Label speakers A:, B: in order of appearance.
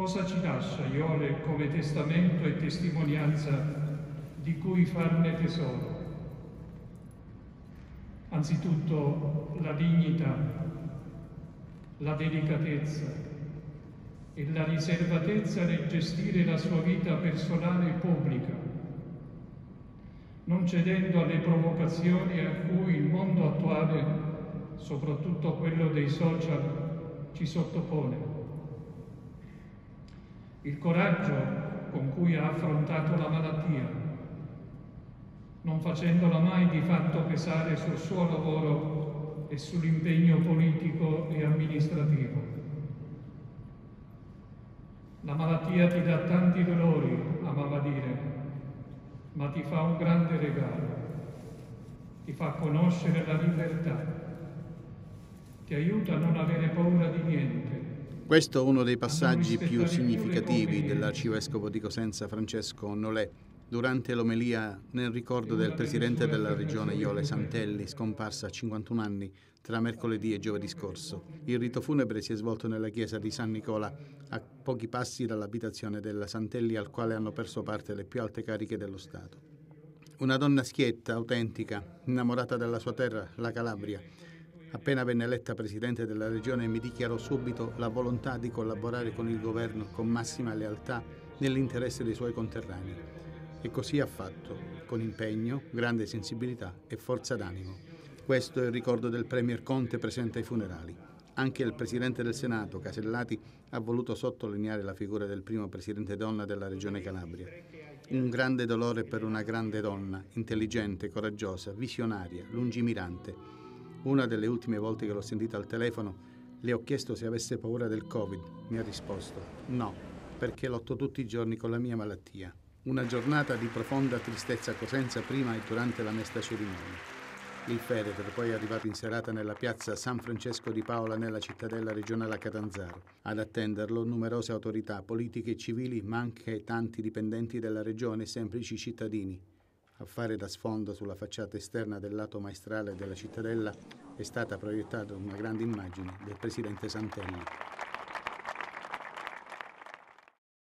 A: Cosa ci lascia Iole come testamento e testimonianza di cui farne tesoro? Anzitutto la dignità, la delicatezza e la riservatezza nel gestire la sua vita personale e pubblica, non cedendo alle provocazioni a cui il mondo attuale, soprattutto quello dei social, ci sottopone. Il coraggio con cui ha affrontato la malattia, non facendola mai di fatto pesare sul suo lavoro e sull'impegno politico e amministrativo. La malattia ti dà tanti dolori, amava dire, ma ti fa un grande regalo, ti fa conoscere la libertà, ti aiuta a non avere paura di niente.
B: Questo è uno dei passaggi più significativi dell'arcivescovo di Cosenza Francesco Nolè durante l'omelia nel ricordo del presidente della regione Jole Santelli, scomparsa a 51 anni tra mercoledì e giovedì scorso. Il rito funebre si è svolto nella chiesa di San Nicola, a pochi passi dall'abitazione della Santelli, al quale hanno perso parte le più alte cariche dello Stato. Una donna schietta, autentica, innamorata della sua terra, la Calabria. Appena venne eletta presidente della regione mi dichiarò subito la volontà di collaborare con il governo con massima lealtà nell'interesse dei suoi conterranei. E così ha fatto, con impegno, grande sensibilità e forza d'animo. Questo è il ricordo del Premier Conte presente ai funerali. Anche il Presidente del Senato, Casellati, ha voluto sottolineare la figura del primo Presidente donna della Regione Calabria. Un grande dolore per una grande donna, intelligente, coraggiosa, visionaria, lungimirante. Una delle ultime volte che l'ho sentita al telefono, le ho chiesto se avesse paura del Covid. Mi ha risposto: no, perché lotto tutti i giorni con la mia malattia. Una giornata di profonda tristezza a Cosenza prima e durante la mesta cerimonia. Il feretro poi è arrivato in serata nella piazza San Francesco di Paola nella cittadella regionale a Catanzaro. Ad attenderlo numerose autorità politiche e civili, ma anche tanti dipendenti della regione e semplici cittadini. A fare da sfondo sulla facciata esterna del lato maestrale della cittadella è stata proiettata una grande immagine del presidente Santelli.